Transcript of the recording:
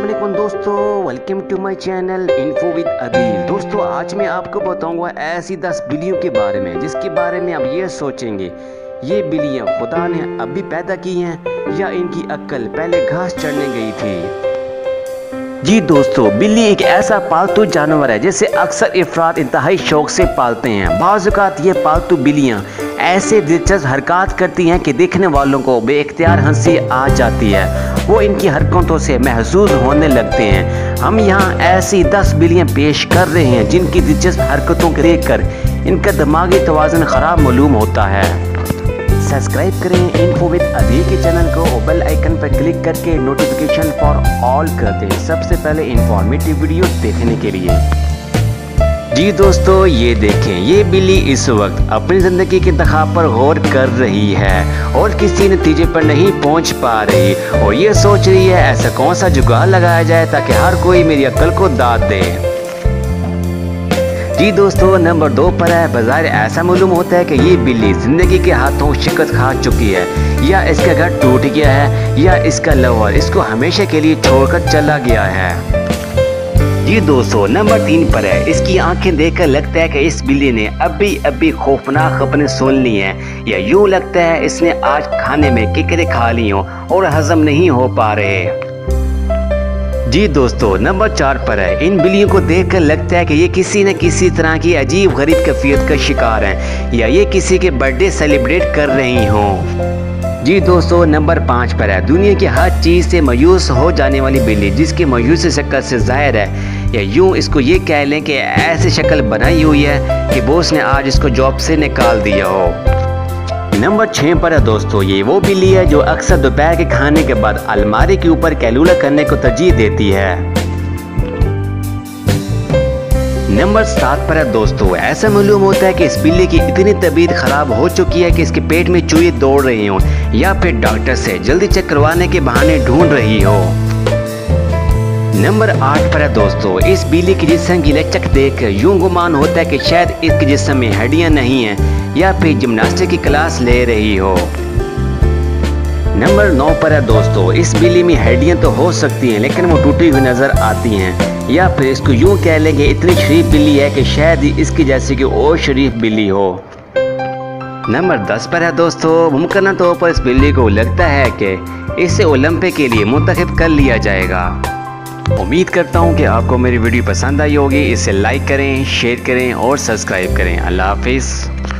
अस्सलामुअलैकुम दोस्तों, welcome to my channel info with Adeel. दोस्तों आज मैं आपको बताऊंगा ऐसी 10 बिल्लियों के बारे में जिसके बारे में आप ये सोचेंगे ये बिल्लियां खुदा ने अभी पैदा की हैं या इनकी अक्ल पहले घास चढ़ने गई थी। जी दोस्तों, बिल्ली एक ऐसा पालतू जानवर है जिसे अक्सर अफराद इंतहाई शौक से पालते हैं। बाज़ औक़ात ये पालतू बिल्लियाँ ऐसे दिलचस्प हरकत करती हैं कि देखने वालों को बेइख्तियार हंसी आ जाती है। वो इनकी हरकतों से महसूस होने लगते हैं। हम यहाँ ऐसी 10 बिल्लियाँ पेश कर रहे हैं जिनकी दिलचस्प हरकतों को देखकर इनका दिमागी तवाज़ुन ख़राब मालूम होता है। सब्सक्राइब करें इन्फो विद अदील के चैनल को और बेल आइकन पर क्लिक करके नोटिफिकेशन फॉर ऑल कर दें सबसे पहले इंफॉर्मेटिव वीडियो देखने के लिए। जी दोस्तों, ये देखें, ये बिल्ली इस वक्त अपनी ज़िंदगी के इंतखाब पर गौर कर रही है और किसी नतीजे पर नहीं पहुंच पा रही और ये सोच रही है ऐसा कौन सा जुगाड़ लगाया जाए ताकि हर कोई मेरी अक्ल को दाद दे। जी दोस्तों, नंबर 2 पर है। बाज़ार ऐसा मालूम होता है कि ये बिल्ली ज़िंदगी के हाथों शिकस्त खा चुकी है, या इसका घर टूट गया है या इसका लवर इसको हमेशा के लिए छोड़कर चला गया है। जी दोस्तों, नंबर 3 पर है। इसकी आंखें देखकर लगता है कि इस बिल्ली ने अभी खौफनाक खबरें सुन ली हैं, या यूँ लगता है इसने आज खाने में किकरे खा ली हों और हजम नहीं हो पा रहे। जी दोस्तों, नंबर 4 पर है। इन बिल्लियों को देखकर लगता है कि ये किसी न किसी तरह की अजीब गरीब कैफियत का शिकार हैं, या ये किसी के बर्थडे सेलिब्रेट कर रही हों। जी दोस्तों, नंबर 5 पर है। दुनिया की हर चीज़ से मायूस हो जाने वाली बिल्ली जिसकी मायूस शक्ल से जाहिर है, या यूँ इसको ये कह लें कि ऐसी शक्ल बनाई हुई है कि बॉस ने आज इसको जॉब से निकाल दिया हो। नंबर 6 पर है दोस्तों, ये वो बिल्ली है जो अक्सर दोपहर के खाने के बाद अलमारी के ऊपर कैलूला करने को तरजीह देती है। नंबर 7 पर है दोस्तों, ऐसा मालूम होता है कि इस बिल्ली की इतनी तबीयत खराब हो चुकी है कि इसके पेट में चूहे दौड़ रही हों या फिर डॉक्टर से जल्दी चेक करवाने के बहाने ढूंढ रही हो। नंबर 8 पर है दोस्तों, इस बिल्ली की जिस्म की लचक देख यूं गुमान होता है कि शायद इसके जिस्म में हड्डियां नहीं हैं या फिर जिम्नास्टिक की क्लास ले रही हो। नंबर 9 पर है दोस्तों, इस बिल्ली में हड्डियां तो हो सकती हैं लेकिन वो टूटी हुई नजर आती हैं, या फिर इसको यूं कह लेंगे इतनी शरीफ बिल्ली है कि शायद इसकी जैसी कि और शरीफ बिल्ली हो। नंबर 10 पर है दोस्तों, मुमकिन तौर पर इस बिल्ली को लगता है कि इसे ओलंपिक के लिए मुंतखब कर लिया जाएगा। उम्मीद करता हूँ कि आपको मेरी वीडियो पसंद आई होगी। इसे लाइक करें, शेयर करें और सब्सक्राइब करें। अल्लाह हाफिज़।